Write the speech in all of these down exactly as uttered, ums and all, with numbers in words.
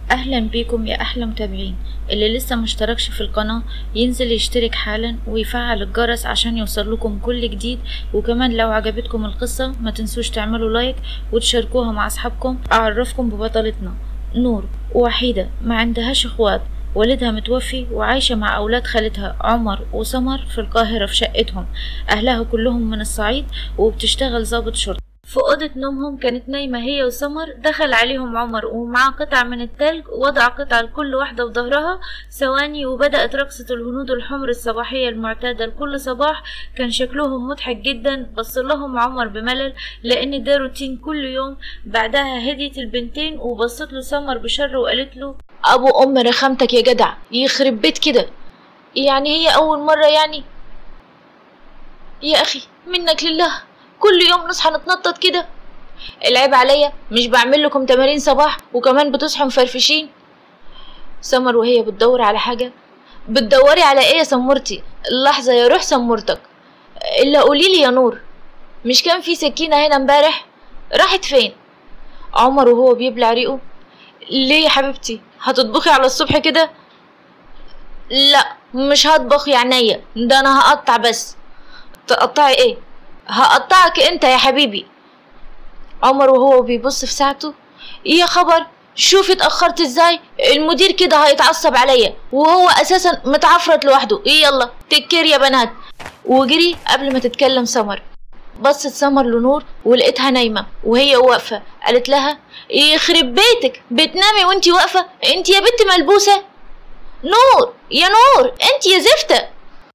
اهلا بيكم يا احلى متابعين. اللي لسه مشتركش في القناة ينزل يشترك حالا ويفعل الجرس عشان يوصلكم كل جديد. وكمان لو عجبتكم القصة ما تنسوش تعملوا لايك وتشاركوها مع اصحابكم. اعرفكم ببطلتنا نور، وحيدة ما عندهاش اخوات، والدها متوفي وعايشة مع أولاد خالتها عمر وسمر في القاهرة في شقتهم. أهلها كلهم من الصعيد وبتشتغل ضابط شرطة. في أوضة نومهم كانت نايمة هي وسمر، دخل عليهم عمر ومعاه قطع من التلج، وضع قطعة لكل واحدة في ظهرها ثواني، وبدأت رقصة الهنود الحمر الصباحية المعتادة لكل صباح. كان شكلهم مضحك جدا، بص لهم عمر بملل لأن ده روتين كل يوم. بعدها هديت البنتين وبصت له سمر بشر وقالت له: ابو ام رخامتك يا جدع، يخرب بيت كده، يعني هي اول مرة يعني؟ يا اخي منك لله، كل يوم نصحى نتنطط كده؟ العيب عليا، مش بعمل لكم تمارين صباح وكمان بتصحوا مفرفشين؟ سمر وهي بتدور على حاجة. بتدوري على ايه يا سمرتي؟ لحظة يا روح سمرتك، الا قوليلي يا نور، مش كان في سكينة هنا امبارح؟ راحت فين؟ عمر وهو بيبلع ريقه: ليه يا حبيبتي، هتطبخي على الصبح كده؟ لا مش هطبخ يا عينيا، ده انا هقطع بس. تقطعي ايه؟ هقطعك انت يا حبيبي. عمر وهو بيبص في ساعته: يا خبر، شوفي اتأخرت ازاي، المدير كده هيتعصب عليا وهو اساسا متعفرت لوحده. ايه يلا تكير يا بنات. وجري قبل ما تتكلم سمر. بصت سمر لنور ولقيتها نايمة وهي واقفة، قالت لها: يخرب بيتك، بتنامي وانتي واقفة؟ انتي يا بنت ملبوسة. نور يا نور، انتي يا زفتة.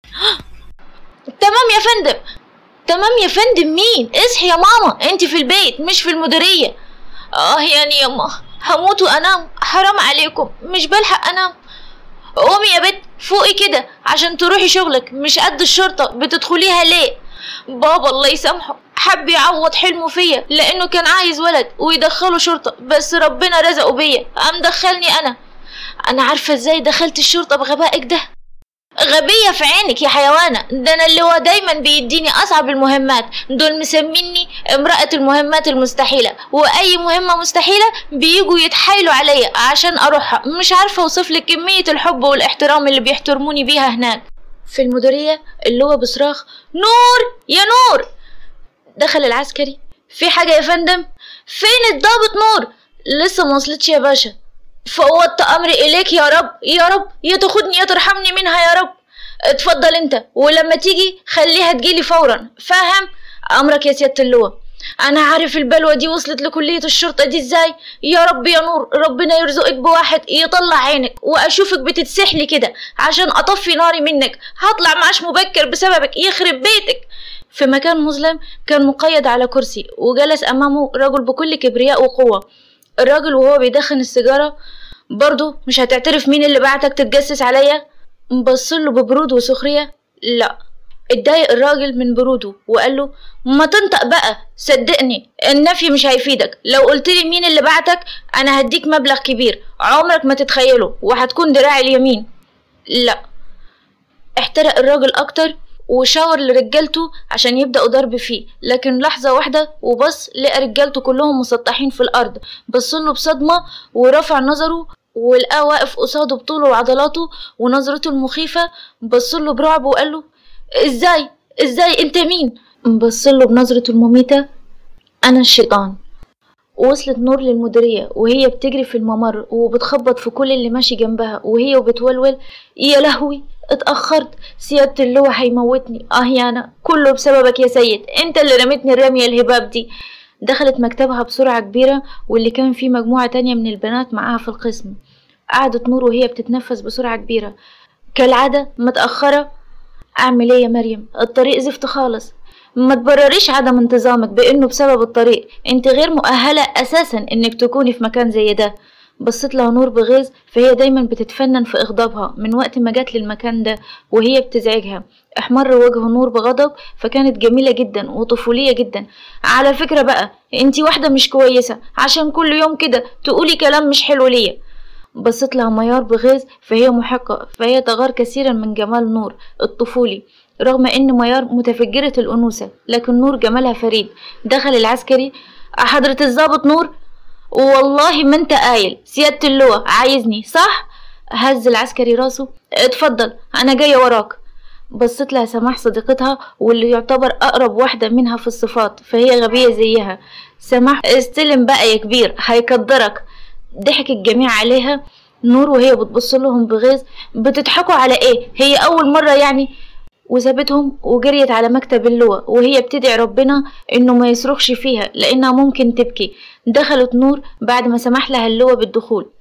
تمام يا فندم. تمام يا فندم مين؟ اصحي يا ماما، انتي في البيت مش في المديرية. اه يعني يما هموت وانام، حرام عليكم مش بلحق انام. قومي يا بنت فوقي كده عشان تروحي شغلك، مش قد الشرطة بتدخليها ليه؟ بابا الله يسامحه حب يعوض حلمه فيا لانه كان عايز ولد ويدخله شرطة، بس ربنا رزقه بيا قام دخلني انا. انا عارفة ازاي دخلت الشرطة بغبائك ده. غبية في عينك يا حيوانة، ده انا اللي هو دايما بيديني اصعب المهمات، دول مسميني امرأة المهمات المستحيلة، واي مهمة مستحيلة بيجوا يتحايلوا عليا عشان اروحها. مش عارفة اوصفلك كمية الحب والاحترام اللي بيحترموني بيها هناك في المديرية. اللي هو بصراخ: نور يا نور. دخل العسكري: في حاجة يا فندم؟ فين الضابط نور؟ لسه ما وصلتش يا باشا. فوضت امري اليك يا رب، يا رب يا تاخدني يا ترحمني منها يا رب. اتفضل انت، ولما تيجي خليها تجيلي فورا، فاهم؟ امرك يا سيادة اللواء. انا عارف البلوة دي وصلت لكلية الشرطة دي ازاي. يا رب يا نور، ربنا يرزقك بواحد يطلع عينك واشوفك بتتسحلي كده عشان اطفي ناري منك، هطلع معاش مبكر بسببك، يخرب بيتك. في مكان مظلم كان مقيد على كرسي وجلس امامه رجل بكل كبرياء وقوة. الراجل وهو بيدخن السيجارة: برضو مش هتعترف مين اللي بعتك تتجسس عليا؟ بصله ببرود وسخرية. لا. اتضايق الراجل من بروده وقال له: ما تنطق بقى، صدقني النفي مش هيفيدك، لو قلتلي مين اللي بعتك انا هديك مبلغ كبير عمرك ما تتخيله وهتكون دراعي اليمين. لا. احترق الراجل اكتر وشاور لرجالته عشان يبدأوا ضرب فيه، لكن لحظة واحدة وبص لقى رجالته كلهم مسطحين في الأرض. بصله بصدمة ورفع نظره ولقاه واقف قصاده بطوله وعضلاته ونظرته المخيفة. بصله برعب وقاله: ازاي ازاي انت مين؟ بصله بنظرته المميتة: انا الشيطان. وصلت نور للمديرية وهي بتجري في الممر وبتخبط في كل اللي ماشي جنبها وهي وبتولول: يا لهوي اتأخرت، سيادة اللواء هيموتني. اه يا انا كله بسببك يا سيد، انت اللي رميتني الرمية الهباب دي. دخلت مكتبها بسرعة كبيرة واللي كان فيه مجموعة تانية من البنات معاها في القسم. قعدت نور وهي بتتنفس بسرعة كبيرة كالعادة متأخرة. اعمل ايه يا مريم، الطريق زفت خالص. ما تبرريش عدم انتظامك بانه بسبب الطريق، انت غير مؤهلة اساسا انك تكوني في مكان زي ده. بصت لها نور بغيظ، فهي دايما بتتفنن في اغضابها من وقت ما جت للمكان ده وهي بتزعجها. احمر وجه نور بغضب، فكانت جميلة جدا وطفولية جدا. على فكرة بقى انتي واحدة مش كويسة عشان كل يوم كده تقولي كلام مش حلو ليا. بصت لها ميار بغيظ، فهي محقة، فهي تغار كثيرا من جمال نور الطفولي، رغم ان ميار متفجرة الانوثة لكن نور جمالها فريد. دخل العسكري: حضرة الضابط نور؟ والله ما انت قايل سيادة اللواء عايزني صح؟ هز العسكري راسه. اتفضل انا جاية وراك. بصت لها سماح صديقتها واللي يعتبر اقرب واحدة منها في الصفات، فهي غبية زيها. سماح استلم بقى يا كبير هيقدرك. ضحك الجميع عليها. نور وهي بتبص لهم بغيظ، بتضحكوا على ايه؟ هي اول مرة يعني؟ وسابتهم وجريت على مكتب اللواء وهي بتدعي ربنا انه ما يصرخش فيها لانها ممكن تبكي. دخلت نور بعد ما سمح لها اللواء بالدخول.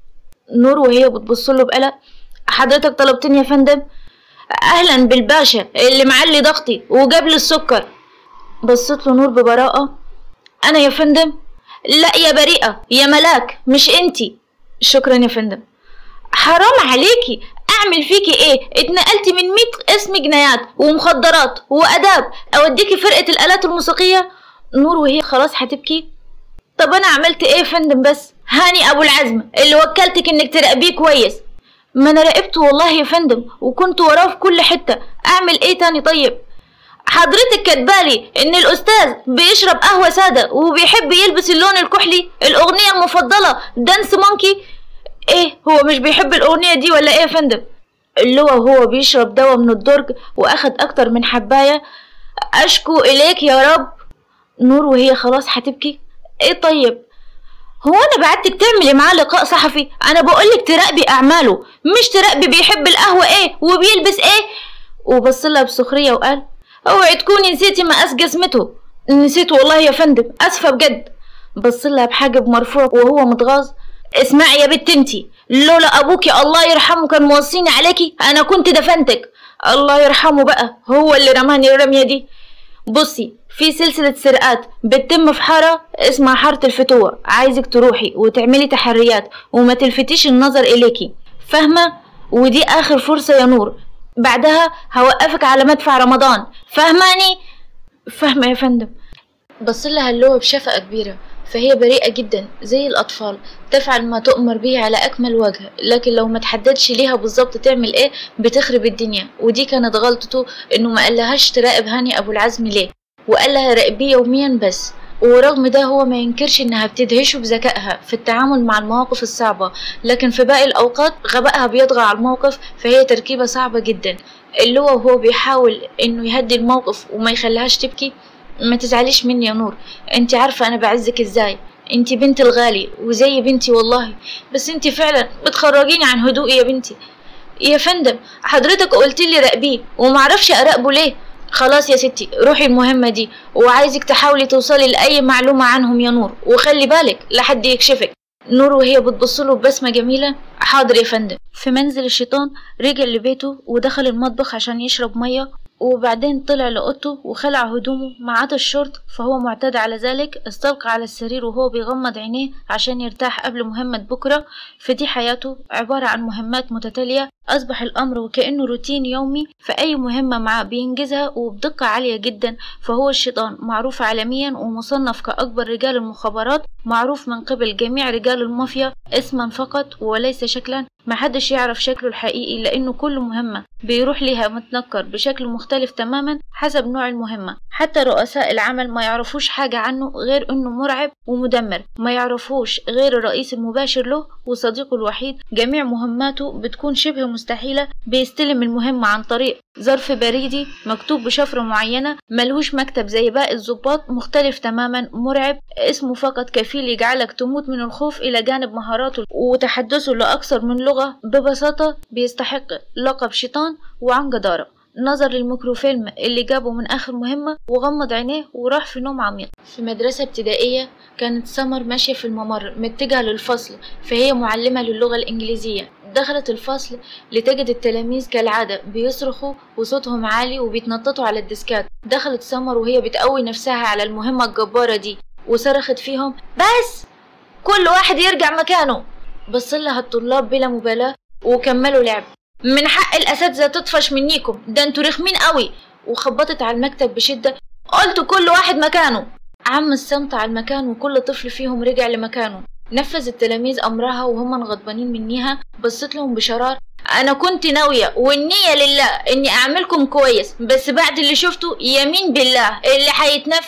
نور وهي بتبص له بقلق. حضرتك طلبتني يا فندم؟ اهلا بالباشا اللي معلي ضغطي وجاب لي السكر. بصت له نور ببراءة. انا يا فندم؟ لا يا بريئة يا ملاك مش انتي. شكرا يا فندم. حرام عليكي، اعمل فيكي ايه؟ اتنقلتي من مية اسم جنايات ومخدرات واداب، اوديكي فرقة الالات الموسيقية؟ نور وهي خلاص هتبكي. طب انا عملت ايه يا فندم؟ بس هاني ابو العزم اللي وكلتك انك تراقبيه كويس. ما انا راقبته والله يا فندم وكنت وراه في كل حتة، اعمل ايه تاني؟ طيب حضرتك كاتبالي ان الاستاذ بيشرب قهوة سادة وبيحب يلبس اللون الكحلي، الاغنية المفضلة دانس مونكي. ايه هو مش بيحب الاغنية دي ولا ايه يا فندم؟ اللواء وهو بيشرب دواء من الدرج واخد اكتر من حباية. اشكو اليك يا رب. نور وهي خلاص هتبكي. ايه طيب هو انا بعتك تعملي معاه لقاء صحفي؟ انا بقولك تراقبي اعماله مش تراقبي بيحب القهوة ايه وبيلبس ايه. وبصلها بسخرية وقال اوعي تكوني نسيتي مقاس جسمته. نسيت والله يا فندم، اسفة بجد. بصلها بحاجب مرفوع وهو متغاظ. اسمعي يا بنت انتي، لولا ابوكي الله يرحمه كان موصيني عليكي انا كنت دفنتك. الله يرحمه بقى هو اللي رماني الرمية دي. بصي في سلسلة سرقات بتتم في حارة اسمها حارة الفتوة، عايزك تروحي وتعملي تحريات وما تلفتيش النظر اليكي، فاهمة؟ ودي اخر فرصة يا نور، بعدها هوقفك على مدفع رمضان، فاهماني؟ فاهمة يا فندم. بصلها اللواء بشفقة كبيرة، فهي بريئة جدا زي الأطفال، تفعل ما تؤمر به على أكمل وجه، لكن لو ما تحددش ليها بالظبط تعمل إيه بتخرب الدنيا. ودي كانت غلطته، إنه ما قالهاش تراقب هاني أبو العزم ليه، وقال لها راقبيه يوميا بس. ورغم ده هو ما ينكرش إنها بتدهشه بذكائها في التعامل مع المواقف الصعبة، لكن في باقي الأوقات غبائها بيطغى على الموقف، فهي تركيبة صعبة جدا. اللواء وهو بيحاول إنه يهدي الموقف وما يخليهاش تبكي. ما تزعليش مني يا نور، انت عارفة انا بعزك ازاي، انت بنت الغالي وزي بنتي والله، بس انت فعلا بتخرجيني عن هدوئي يا بنتي. يا فندم حضرتك قلتلي راقبيه ومعرفش اراقبه ليه. خلاص يا ستي روحي المهمة دي، وعايزك تحاولي توصلي لأي معلومة عنهم يا نور، وخلي بالك لحد يكشفك. نور وهي بتبصله ببسمة جميلة. حاضر يا فندم. في منزل الشيطان رجع لبيته ودخل المطبخ عشان يشرب مية، وبعدين طلع لأوضته وخلع هدومه ما عدا الشورت، فهو معتاد على ذلك. استلقى على السرير وهو بيغمض عينيه عشان يرتاح قبل مهمة بكرة. فدي حياته عبارة عن مهمات متتالية، أصبح الأمر وكأنه روتين يومي، فأي مهمة معاه بينجزها وبدقة عالية جدا. فهو الشيطان معروف عالميا ومصنف كأكبر رجال المخابرات، معروف من قبل جميع رجال المافيا اسما فقط وليس شكلا. محدش يعرف شكله الحقيقي لأنه كل مهمة بيروح ليها متنكر بشكل مختلف تماما حسب نوع المهمة. حتى رؤساء العمل ما يعرفوش حاجة عنه غير انه مرعب ومدمر، ما يعرفوش غير الرئيس المباشر له وصديقه الوحيد. جميع مهماته بتكون شبه مستحيلة، بيستلم المهمة عن طريق ظرف بريدي مكتوب بشفرة معينة، ملهوش مكتب زي باقي الضباط، مختلف تماما، مرعب، اسمه فقط كفيل يجعلك تموت من الخوف إلى جانب مهاراته وتحدثه لأكثر من لغة. ببساطة بيستحق لقب شيطان وعن جدارة. نظر للميكروفيلم اللي جابه من آخر مهمة وغمض عينيه وراح في نوم عميق. في مدرسة ابتدائية كانت سمر ماشية في الممر متجهة للفصل، فهي معلمة للغة الإنجليزية. دخلت الفصل لتجد التلاميذ كالعادة بيصرخوا وصوتهم عالي وبيتنططوا على الديسكات. دخلت سمر وهي بتقوي نفسها على المهمة الجبارة دي وصرخت فيهم بس كل واحد يرجع مكانه. بصلها الطلاب بلا مبالاة وكملوا لعب. من حق الأساتذة تطفش منيكم، ده انتوا رخمين قوي. وخبطت على المكتب بشدة. قلت كل واحد مكانه. عم الصمت على المكان وكل طفل فيهم رجع لمكانه. نفذ التلاميذ أمرها وهم غضبانين منيها. بصت لهم بشرار. أنا كنت ناوية والنية لله إني أعملكم كويس، بس بعد اللي شفته يمين بالله اللي هيتنفس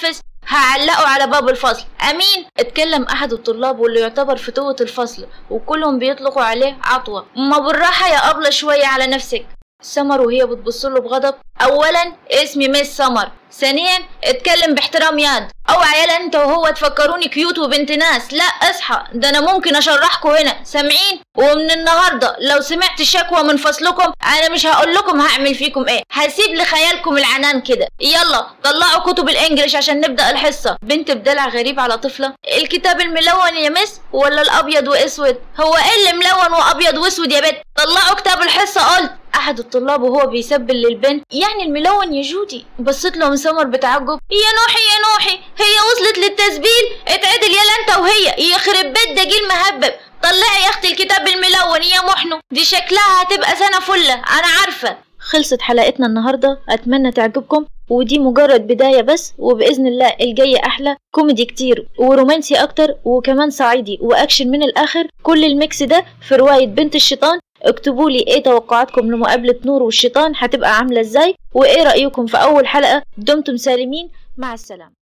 هعلقه على باب الفصل. امين. اتكلم احد الطلاب واللي يعتبر فتوة الفصل، وكلهم بيطلقوا عليه عطوة. ما بالراحة يا أبلة شوية على نفسك. سمر وهي بتبصله بغضب: اولا اسمي ميس سمر، ثانيا اتكلم باحترام ياد. اوعى يالا انت وهو تفكروني كيوت وبنت ناس، لا اصحى، ده انا ممكن اشرحكوا هنا، سامعين؟ ومن النهارده لو سمعت شكوى من فصلكم انا مش هقول لكم هعمل فيكم ايه، هسيب لخيالكم العنان كده. يلا طلعوا كتب الانجليش عشان نبدا الحصه. بنت بدلع غريب على طفله: الكتاب الملون يا مس ولا الابيض واسود؟ هو ايه اللي ملون وابيض واسود يا بنت؟ طلعوا كتاب الحصه قلت. احد الطلاب وهو بيسبل للبنت: يعني الملون يا جودي. بصت له من سمر بتعجب: يا نوحي يا نوحي هي وصلت للتسبيل؟ اتعدل يلا انت وهي، يخرب بيت دجيل مهبب. طلعي يا اختي الكتاب الملون يا محنو، دي شكلها هتبقى سنه فله انا عارفه. خلصت حلقتنا النهارده، اتمنى تعجبكم، ودي مجرد بدايه بس، وباذن الله الجايه احلى، كوميدي كتير ورومانسي اكتر وكمان صعيدي واكشن من الاخر. كل الميكس ده في روايه بنت الشيطان. اكتبوا لي ايه توقعاتكم لمقابله نور والشيطان هتبقى عامله ازاي، وايه رايكم في اول حلقه. دمتم سالمين، مع السلامه.